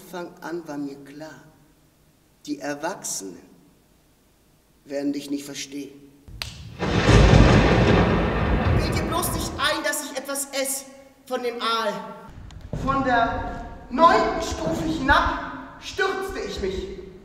Anfang an war mir klar, die Erwachsenen werden dich nicht verstehen. Bild dir bloß nicht ein, dass ich etwas esse von dem Aal. Von der 9. Stufe hinab stürzte ich mich.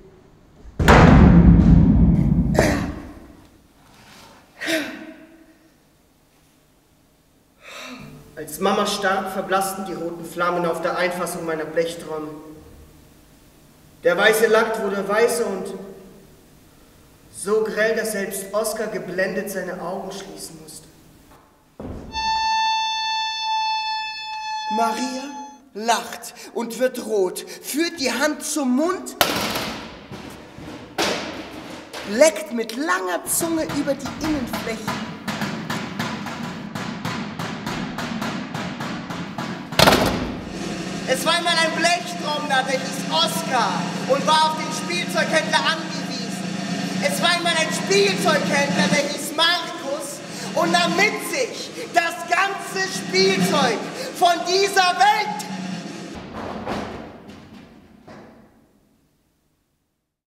Als Mama starb, verblassten die roten Flammen auf der Einfassung meiner Blechtrommel. Der weiße Lack wurde weißer und so grell, dass selbst Oskar geblendet seine Augen schließen musste. Maria lacht und wird rot, führt die Hand zum Mund, leckt mit langer Zunge über die Innenfläche. Es war einmal ein Blechtrommler, der hieß Oskar und war auf den Spielzeughändler angewiesen. Es war einmal ein Spielzeughändler, der hieß Markus, und damit sich das ganze Spielzeug von dieser Welt